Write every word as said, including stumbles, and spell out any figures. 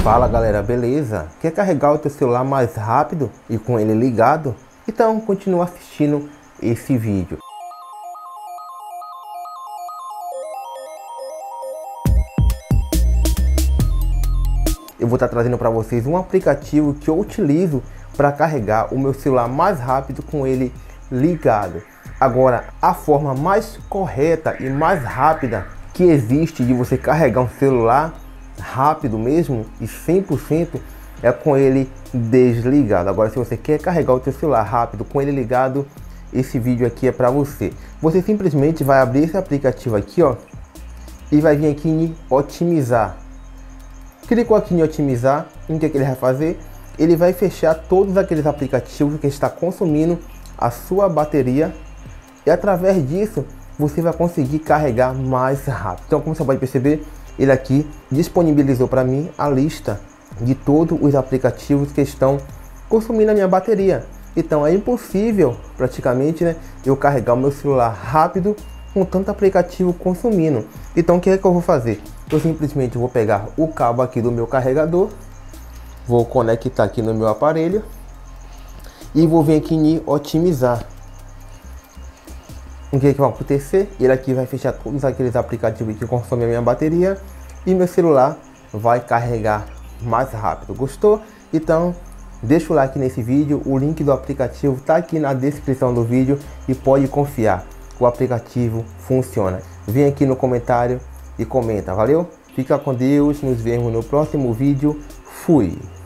Fala galera, beleza? Quer carregar o teu celular mais rápido e com ele ligado? Então continua assistindo esse vídeo. Eu vou estar trazendo para vocês um aplicativo que eu utilizo para carregar o meu celular mais rápido com ele ligado. Agora, a forma mais correta e mais rápida que existe de você carregar um celular rápido mesmo e cem por cento é com ele desligado. Agora, se você quer carregar o seu celular rápido com ele ligado, esse vídeo aqui é para você. Você simplesmente vai abrir esse aplicativo aqui, ó, e vai vir aqui em otimizar. Clicou aqui em otimizar, o que, que ele vai fazer? Ele vai fechar todos aqueles aplicativos que está consumindo a sua bateria e através disso você vai conseguir carregar mais rápido. Então, como você pode perceber, ele aqui disponibilizou para mim a lista de todos os aplicativos que estão consumindo a minha bateria. Então é impossível praticamente, né, eu carregar o meu celular rápido com tanto aplicativo consumindo. Então o que é que eu vou fazer? Eu simplesmente vou pegar o cabo aqui do meu carregador, vou conectar aqui no meu aparelho e vou vir aqui em otimizar. O que, é que vai acontecer? Ele aqui vai fechar todos aqueles aplicativos que consomem a minha bateria e meu celular vai carregar mais rápido. Gostou? Então deixa o like nesse vídeo, o link do aplicativo está aqui na descrição do vídeo e pode confiar, o aplicativo funciona. Vem aqui no comentário e comenta, valeu? Fica com Deus, nos vemos no próximo vídeo, fui!